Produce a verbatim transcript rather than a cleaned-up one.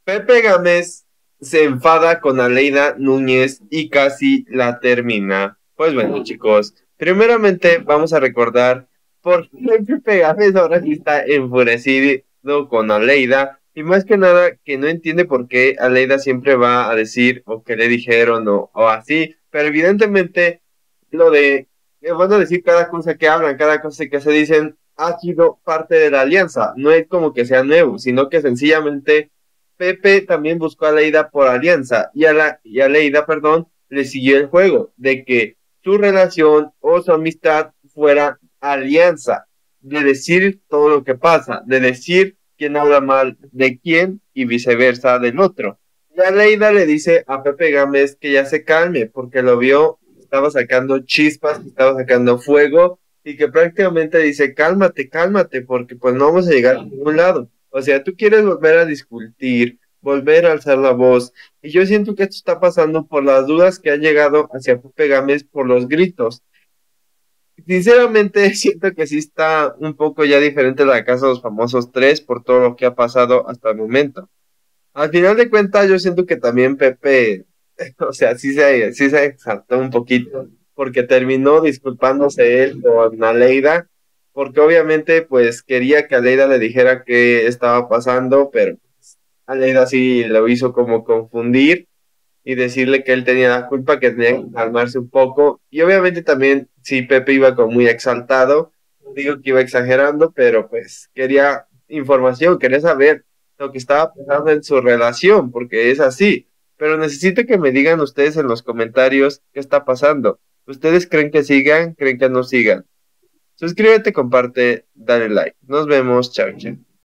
Pepe Gámez se enfada con Aleida Núñez y casi la termina. Pues bueno, chicos, primeramente vamos a recordar por qué Pepe Gámez ahora sí está enfurecido con Aleida. Y más que nada, que no entiende por qué Aleida siempre va a decir o que le dijeron o, o así. Pero evidentemente, lo de que van a decir cada cosa que hablan, cada cosa que se dicen, ha sido parte de la alianza. No es como que sea nuevo, sino que sencillamente Pepe también buscó a Leida por alianza y a, la, y a Leida, perdón, le siguió el juego de que su relación o su amistad fuera alianza, de decir todo lo que pasa, de decir quién habla mal de quién y viceversa del otro. Y a Leida le dice a Pepe Gámez que ya se calme porque lo vio, estaba sacando chispas, estaba sacando fuego y que prácticamente dice cálmate, cálmate porque pues no vamos a llegar a ningún lado. O sea, tú quieres volver a discutir, volver a alzar la voz. Y yo siento que esto está pasando por las dudas que han llegado hacia Pepe Gámez por los gritos. Sinceramente, siento que sí está un poco ya diferente la casa de los famosos tres por todo lo que ha pasado hasta el momento. Al final de cuentas, yo siento que también Pepe, o sea, sí se, sí se exaltó un poquito, porque terminó disculpándose él con Aleida, porque obviamente pues quería que Aleida le dijera qué estaba pasando, pero pues, Aleida sí lo hizo como confundir y decirle que él tenía la culpa, que tenía que calmarse un poco, y obviamente también sí, Pepe iba como muy exaltado, no digo que iba exagerando, pero pues quería información, quería saber lo que estaba pasando en su relación, porque es así. Pero necesito que me digan ustedes en los comentarios qué está pasando. ¿Ustedes creen que sigan? ¿Creen que no sigan? Suscríbete, comparte, dale like. Nos vemos, chao, chao.